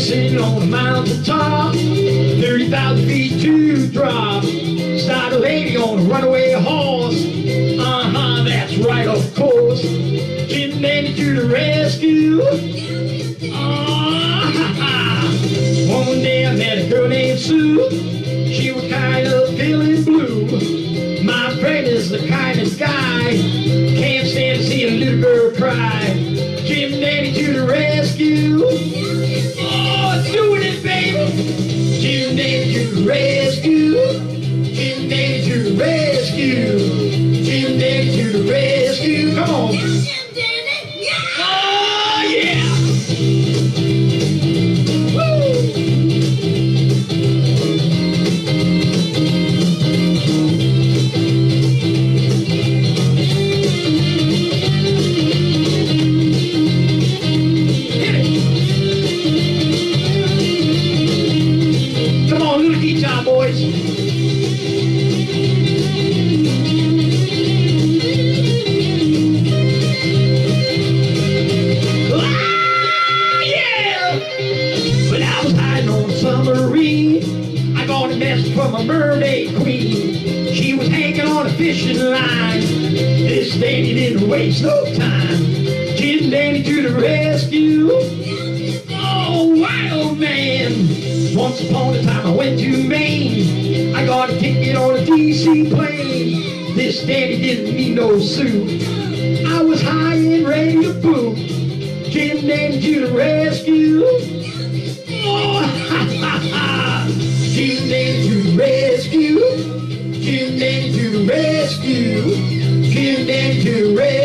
sitting on a mountain top, 30,000 feet to drop. Started a lady on a runaway horse. That's right, of course. Jim and Dandy to the rescue. One day I met a girl named Sue. She was kind of feeling blue. My friend is the kindest guy. Can't stand to see a little girl cry. Jim and Dandy to the rescue. Oh, doing it, baby. Jim and Dandy to the rescue. Jim and Dandy to the rescue. Jim and Dandy to the rescue. Come on. Oh, yeah. Boys. Yeah! When I was hiding on a submarine, I got a message from a mermaid queen. She was hanging on a fishing line. This Dandy didn't waste no time. Jim and Dandy to the rescue. Oh, wild man. Once upon a time I went to Maine. I got a ticket on a DC plane. This Dandy didn't need no suit. I was high and ready to boot. Jim and Dandy to the rescue. Oh, ha, ha, ha. Jim and Dandy to the rescue. Jim and Dandy to the rescue. Jim and Dandy to the rescue.